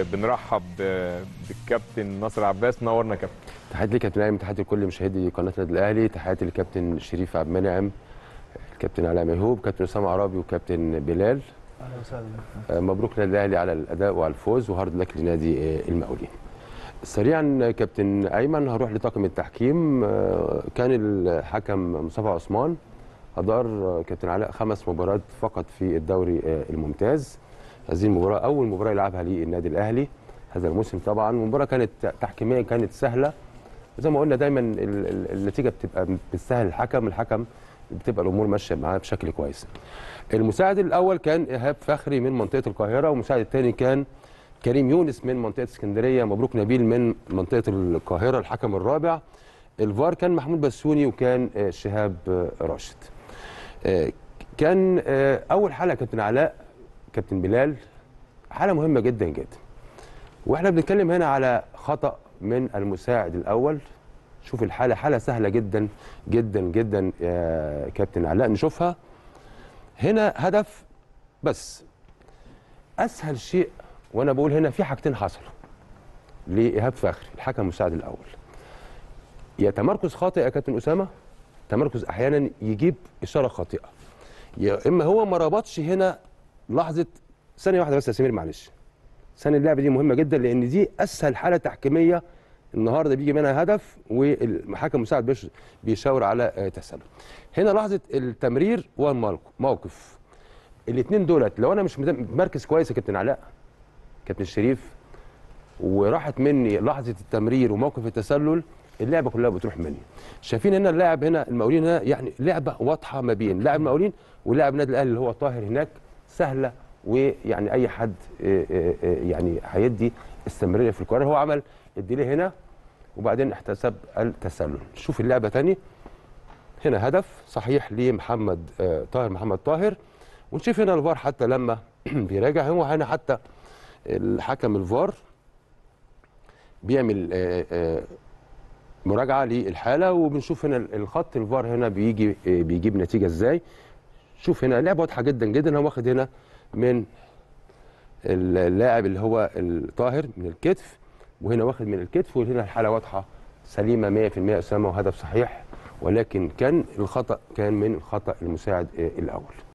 بنرحب بالكابتن ناصر عباس. نورنا كابتن. تحياتي لكابتن ايمن، تحياتي لكل مشاهدي قناه النادي الاهلي، تحياتي للكابتن شريف عبد المنعم، الكابتن علاء ميهوب، كابتن اسامه عرابي، وكابتن بلال. اهلا وسهلا. مبروك للنادي الاهلي على الاداء وعلى الفوز، وهارد لك لنادي المقاولين. سريعا كابتن ايمن، هروح لطاقم التحكيم. كان الحكم مصطفى عثمان ادار كابتن علاء 5 مباريات فقط في الدوري الممتاز. هذه المباراه اول مباراه يلعبها للنادي الاهلي هذا الموسم. طبعا المباراه كانت تحكيميا كانت سهله، زي ما قلنا دايما النتيجه بتبقى بالسهل. الحكم بتبقى الامور ماشيه معاه بشكل كويس. المساعد الاول كان ايهاب فخري من منطقه القاهره، والمساعد الثاني كان كريم يونس من منطقه اسكندريه، مبروك نبيل من منطقه القاهره الحكم الرابع. الفار كان محمود بسوني، وكان شهاب راشد. كان اول حلقه كابتن علاء كابتن بلال، حاله مهمه جدا جدا، واحنا بنتكلم هنا على خطا من المساعد الاول. شوف الحاله، حاله سهله جدا جدا جدا يا كابتن علاء. نشوفها هنا، هدف بس اسهل شيء. وانا بقول هنا في حاجتين حصلوا لايهاب فخري الحكم المساعد الاول. يا تمركز خاطئ يا كابتن اسامه، تمركز احيانا يجيب اشاره خاطئه، يا اما هو ما ربطش هنا لحظه. ثانيه واحده بس يا سمير، معلش. ثانيه، اللعبه دي مهمه جدا، لان دي اسهل حاله تحكيميه النهارده بيجي منها هدف، والحكم المساعد بيشاور على تسلل. هنا لحظه التمرير والموقف، الاثنين دولت لو انا مش مركز كويس يا كابتن علاء كابتن شريف، وراحت مني لحظه التمرير وموقف التسلل، اللعبه كلها بتروح مني. شايفين هنا اللاعب هنا المقاولين هنا، يعني لعبه واضحه ما بين لاعب المقاولين ولاعب النادي الاهلي اللي هو طاهر، هناك سهله، ويعني اي حد يعني هيدي استمراريه في القرار. هو عمل الديلي هنا وبعدين احتسب التسلل. شوف اللعبه تاني، هنا هدف صحيح لمحمد محمد طاهر. ونشوف هنا الفار حتى لما بيراجع، هو هنا حتى الحكم الفار بيعمل مراجعه للحاله، وبنشوف هنا الخط الفار هنا بيجيب نتيجه ازاي. شوف هنا لعبه واضحه جدا جدا، هو واخد هنا من اللاعب اللي هو الطاهر من الكتف، وهنا واخد من الكتف، وهنا الحاله واضحه سليمه 100% اسامه، وهدف صحيح، ولكن كان الخطا كان من الخطا المساعد الاول.